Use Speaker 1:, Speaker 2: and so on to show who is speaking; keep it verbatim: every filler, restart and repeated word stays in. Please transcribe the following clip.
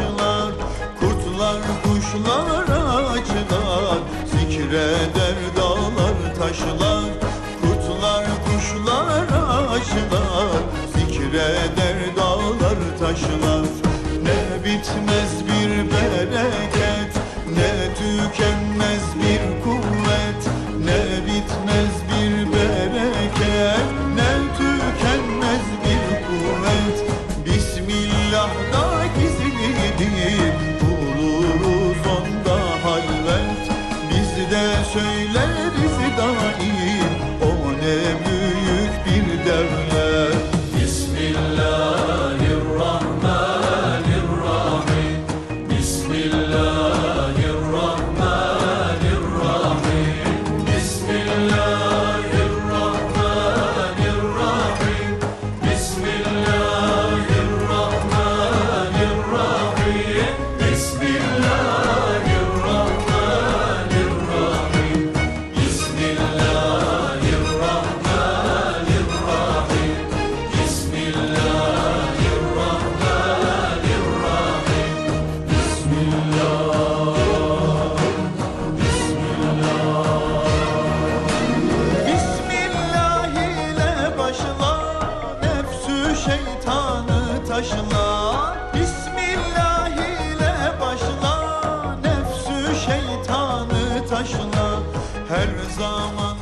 Speaker 1: taşlar, kurtlar kuşlar açlar, zikreder dağlar taşlar, kurtlar kuşlar açlar, zikreder dağlar taşlar. Ne bitmez bir bereket, ne tükenmez bir kuvvet, ne bitmez bir bereket, ne tükenmez bir kuvvet. Bismillah'da gizlidir, buluruz onda halvet. Biz de söyleriz daim, o ne büyük bir devlet. Şeytanı taşla, Bismillah ile başla, nefsü şeytanı taşla, her zaman